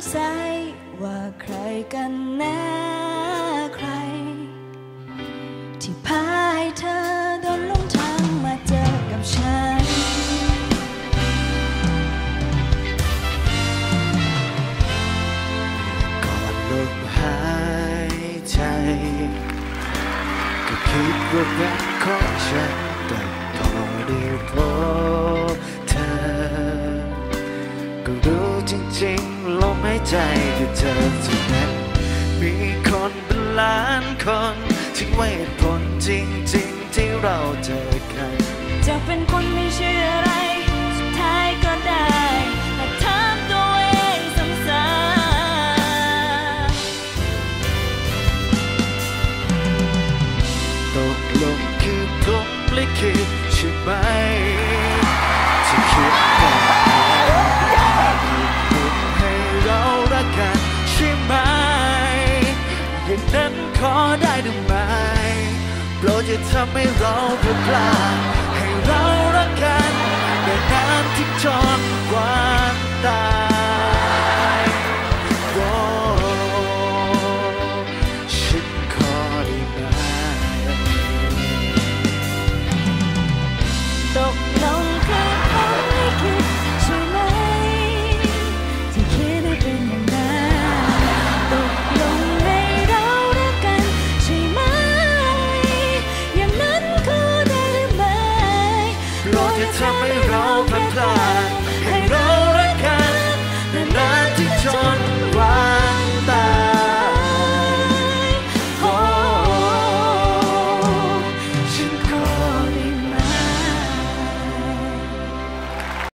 สัยว่าใครกันแน่ใครที่พาให้เธอโดนลงทางมาเจอกับฉันก่อนลมหายใจก็คิดว่าเป็นของฉันแต่พอได้พบเธอก็รู้จริงๆลมหายใจคือเธอเท่านั้นมีคนเป็นล้านคนที่ไว้เหตุผลจริงๆที่เราเจอกันจะเป็นคนไม่เชื่ออะไรสุดท้ายก็ได้แต่ถามตัวเองซ้ำตกลงคือพรหมลิขิตใช่ไหมที่คิดกันให้เรารักกันใช่ไหมอย่างนั้นขอได้หรือไม่โปรดอย่าทำให้เราเปล่าให้เรารักกันได้นานที่จนกว่าตาย